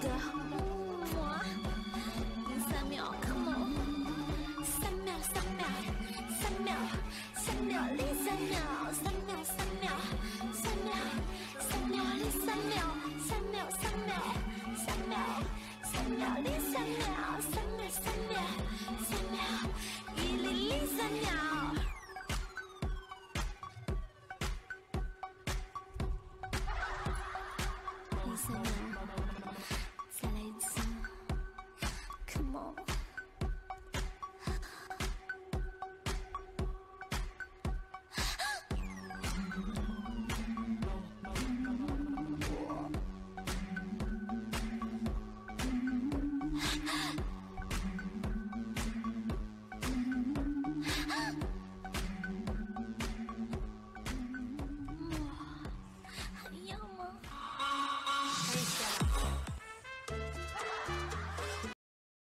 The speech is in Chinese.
的我，3秒，come on，3秒，3秒，3秒，3秒零3秒，3秒，3秒，3秒，3秒零3秒，3秒，3秒，3秒，3秒零3秒，3秒，3秒，3秒，1003秒。03秒。